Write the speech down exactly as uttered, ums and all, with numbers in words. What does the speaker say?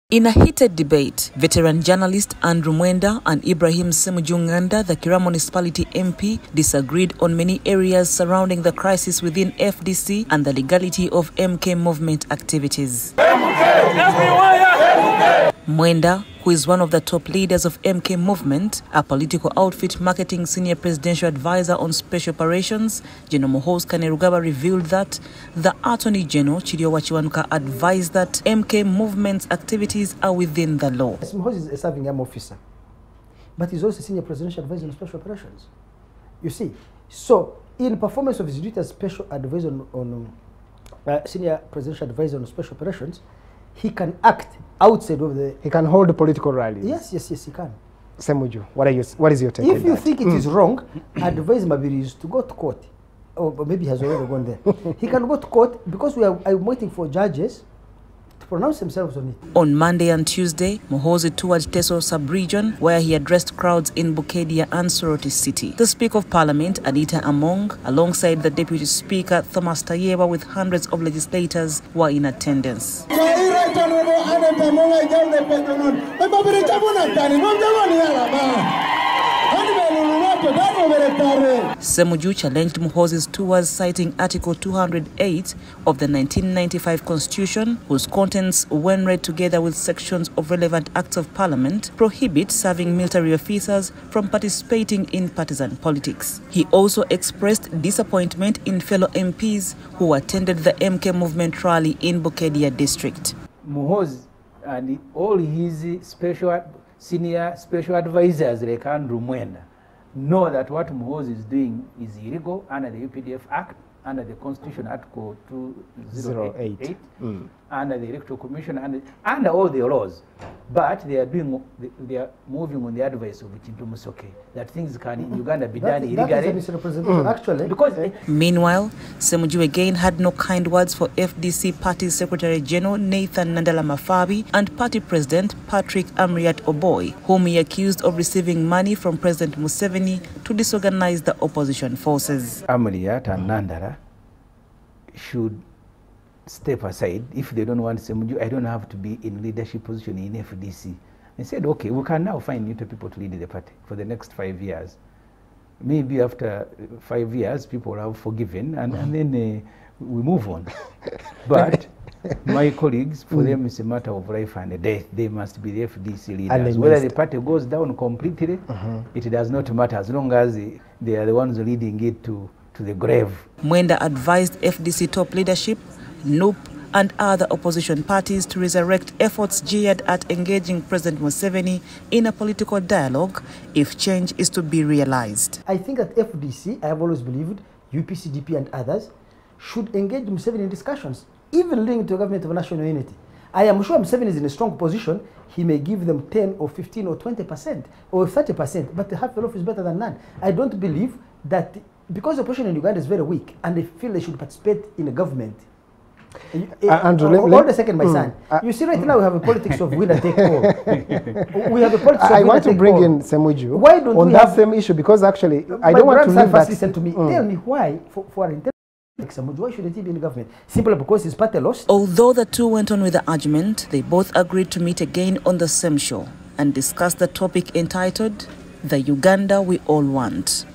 In a heated debate, veteran journalist Andrew Mwenda and Ibrahim Ssemujju Nganda, the Kira municipality M P, disagreed on many areas surrounding the crisis within F D C and the legality of M K movement activities. Mwenda, who is one of the top leaders of M K movement, a political outfit marketing senior presidential advisor on special operations, General Muhoozi Kainerugaba, revealed that the Attorney General Chiriowa Kiwanuka advised that M K movement's activities are within the law. Muhoozi is a serving army officer, but he's also a senior presidential advisor on special operations. You see, so in performance of his duty as special advisor on, on uh, senior presidential advisor on special operations, he can act outside of the... He can hold political rallies. Yes, yes, yes, he can. Ssemujju, what, are you, what is your take If on you that? think it mm. is wrong, advise Mabiri is to go to court. Or maybe he has already gone there. He can go to court because we are I'm waiting for judges to pronounce themselves on it. On Monday and Tuesday, Muhoozi toured Teso sub-region where he addressed crowds in Bukedia and Soroti City. The Speaker of Parliament, Anita Among, alongside the Deputy Speaker, Thomas Tayeba, with hundreds of legislators, were in attendance. Ssemujju challenged Muhoozi's tours, citing Article two hundred eight of the nineteen ninety-five Constitution, whose contents, when read together with sections of relevant acts of Parliament, prohibit serving military officers from participating in partisan politics. He also expressed disappointment in fellow M Ps who attended the M K movement rally in Bukedia district. Muhoozi and all his special senior special advisors like Andrew Mwenda know that what Muhoozi is doing is illegal under the U P D F Act, under the Constitution Article two oh eight, mm. under the Electoral Commission, and under all the laws. But they are doing, they are moving on the advice of Chintu Musoke that things can in Uganda be done illegally. That is a misrepresentation, mm. actually. Because uh, Meanwhile, Ssemujju again had no kind words for F D C Party Secretary General Nathan Nandala Mafabi and Party President Patrick Amriat Oboy, whom he accused of receiving money from President Museveni to disorganize the opposition forces. Amriat and Nandala should step aside. If they don't want Ssemujju, I don't have to be in leadership position in F D C. They said, okay, we can now find new people to lead the party for the next five years. Maybe after five years, people have forgiven, and, and then uh, we move on. But my colleagues, for mm. them, it's a matter of life and death. They must be the F D C leaders. Whether the party goes down completely, uh-huh. it does not matter, as long as they are the ones leading it to, to the grave. Mwenda advised F D C top leadership, N U P, and other opposition parties to resurrect efforts geared at engaging President Museveni in a political dialogue if change is to be realized. I think that F D C, I have always believed, U P C D P and others, should engage Museveni in discussions, even leading to a government of national unity. I am sure Museveni is in a strong position. He may give them ten or fifteen or twenty percent or thirty percent, but half the loaf is better than none. I don't believe that because the opposition in Uganda is very weak and they feel they should participate in a government. Uh, Andrew, uh, hold a second, my mm, son. Uh, you see, right mm. now we have a politics of winner take all. We have a politics of I winner want to take bring all. in Ssemujju Why don't on we that have, same issue, because actually I don't want to leave that. Listen to me. Mm. Tell me why, for, for an intelligent Ssemujju, why shouldn't he be in the government? Simply because his party lost. Although the two went on with the argument, they both agreed to meet again on the same show and discuss the topic entitled "The Uganda We All Want."